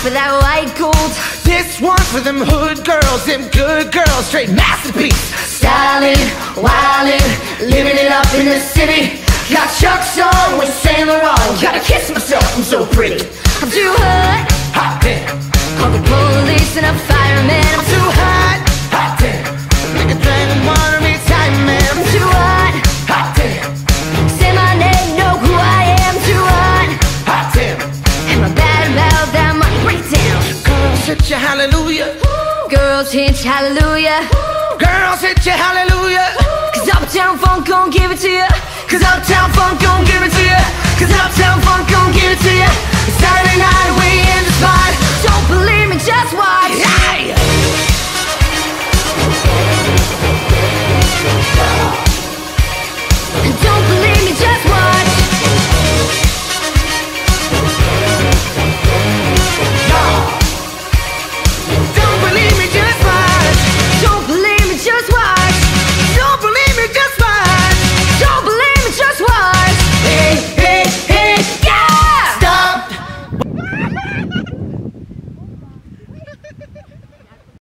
for that white gold. This one for them hood girls, them good girls, straight masterpiece. Styling, wildin', living it up in the city. Got Chuck's on with Saint Laurent. Gotta kiss myself, I'm so pretty. I'm too hot, Hot damn, call the police and a fireman. I'm too hot. Hot damn, make a dragon wanna retire, man. I'm too hot, Hot damn, say my name, know who I am. Too hot, hot damn. am I bad about that money breakdown? Girls hit you hallelujah. Girls hit you, hallelujah. Girls hit you hallelujah. Cause Uptown Funk gon' give it to you. Cause Uptown Funk gon' give it to you. Cause Uptown Funk gon' give it to you. Saturday night we in the spot. Don't believe me, just watch. Hey!